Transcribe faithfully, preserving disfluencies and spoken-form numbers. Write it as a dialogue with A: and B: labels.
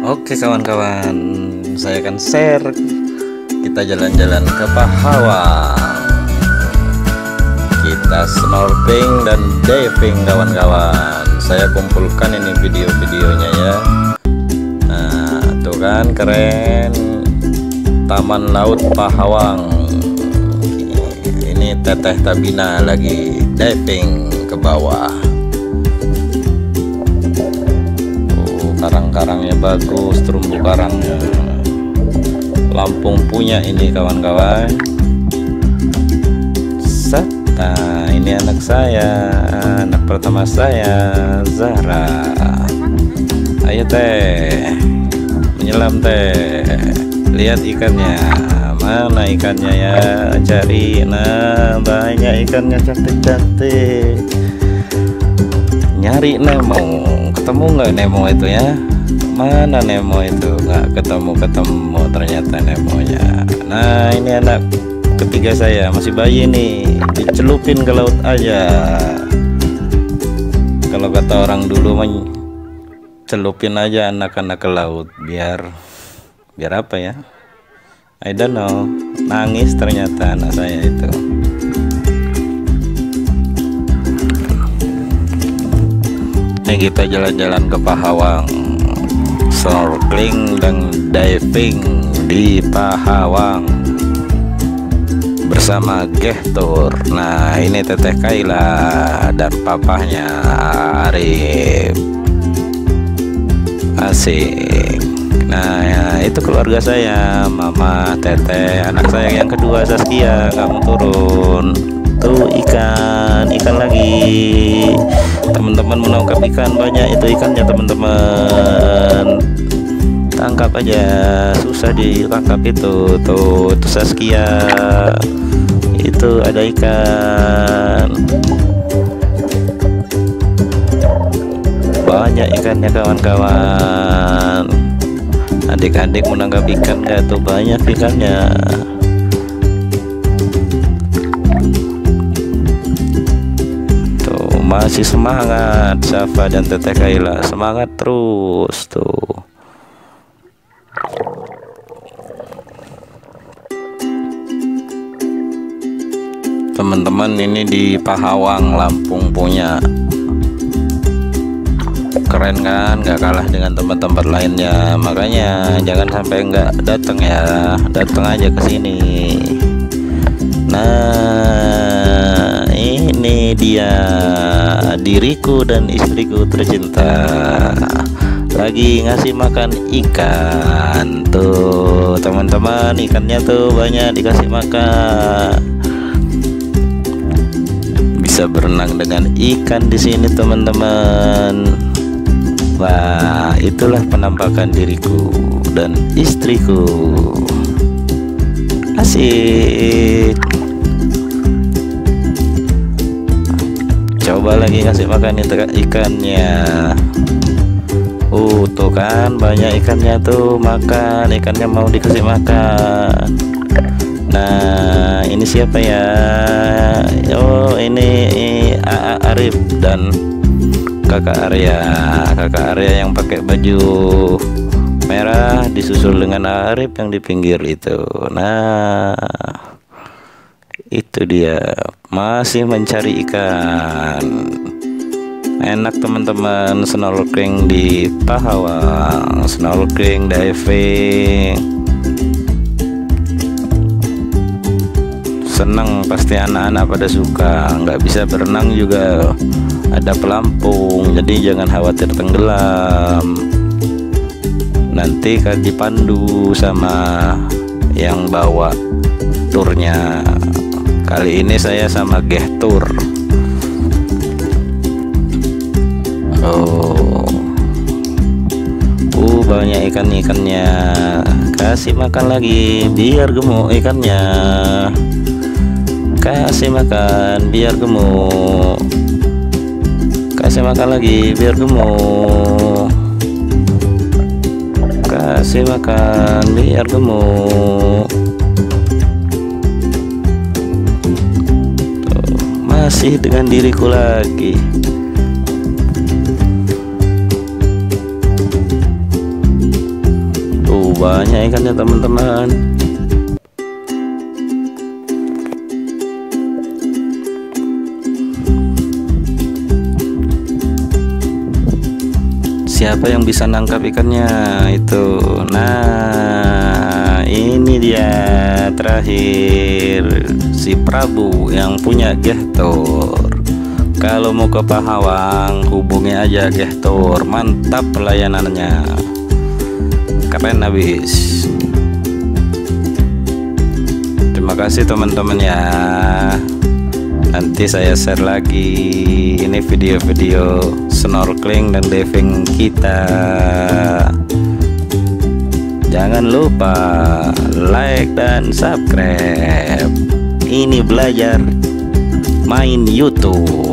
A: Oke kawan-kawan, saya akan share kita jalan-jalan ke Pahawang. Kita snorkeling dan diving kawan-kawan. Saya kumpulkan ini video-videonya ya. Nah, tuh kan keren. Taman Laut Pahawang. Ini Teteh Tabina lagi diving ke bawah. Karang-karangnya bagus, terumbu karangnya. Lampung punya ini kawan-kawan. Set. Nah, ini anak saya, anak pertama saya, Zahra. Ayo teh, menyelam teh. Lihat ikannya, mana ikannya ya? Cari. Nah, banyak ikannya cantik-cantik. Nyari Nemo, ketemu nggak Nemo itu ya? Mana Nemo itu? Nggak ketemu-ketemu ternyata Nemonya. Nah, ini anak ketiga saya, masih bayi nih, dicelupin ke laut aja. Kalau kata orang dulu mah celupin aja anak-anak ke laut biar biar apa ya? I don't know. Nangis ternyata anak saya itu. Ini kita jalan-jalan ke Pahawang, snorkeling dan diving di Pahawang bersama Gehtur. Nah, ini Teteh Kaila dan papahnya Arif. Asik. Nah, ya, itu keluarga saya, Mama, Teteh, anak saya yang kedua Saskia, kamu turun. Tuh ikan, ikan lagi. Teman-teman menangkap ikan banyak itu ikannya teman-teman. Tangkap aja, susah ditangkap itu. Tuh, itu Saskia. Itu ada ikan. Banyak ikannya kawan-kawan. Adik-adik menangkap ikan nggak tuh? Banyak ikannya. Tuh, masih semangat Safa dan Teteh Kaila. Semangat terus tuh. Teman-teman, ini di Pahawang, Lampung punya. Keren kan, nggak kalah dengan tempat-tempat lainnya. Makanya jangan sampai nggak datang ya, datang aja ke sini. Nah, ini dia diriku dan istriku tercinta lagi ngasih makan ikan. Tuh teman-teman, ikannya tuh banyak dikasih makan. Bisa berenang dengan ikan di sini teman-teman. Wah, itulah penampakan diriku dan istriku. Asik. Coba lagi kasih makan ikannya. Uh, tuh kan banyak ikannya tuh, makan ikannya, mau dikasih makan. Nah, ini siapa ya? Oh, ini A A Arif dan Kakak Arya. Kakak Arya yang pakai baju merah disusul dengan Arif yang di pinggir itu. Nah, itu dia masih mencari ikan. Enak teman-teman, snorkeling di Pahawang, snorkeling, diving. Seneng pasti anak-anak pada suka. Nggak bisa berenang juga ada pelampung, jadi jangan khawatir tenggelam. Nanti kan dipandu sama yang bawa turnya. Kali ini saya sama Gehtur. Oh, uh banyak ikan-ikannya. Kasih makan lagi biar gemuk ikannya. Kasih makan biar gemuk. Kasih makan lagi biar gemuk. Kasih makan biar gemuk. Tuh, masih dengan diriku lagi. banyak ikannya teman-teman. Siapa yang bisa nangkap ikannya itu? Nah, ini dia terakhir, si Prabu yang punya gestur. Kalau mau ke Pahawang hubungi aja gestur, mantap pelayanannya, keren habis. Terima kasih teman-teman ya. Nanti saya share lagi ini video-video snorkeling dan diving kita. Jangan lupa like dan subscribe. Ini belajar main YouTube.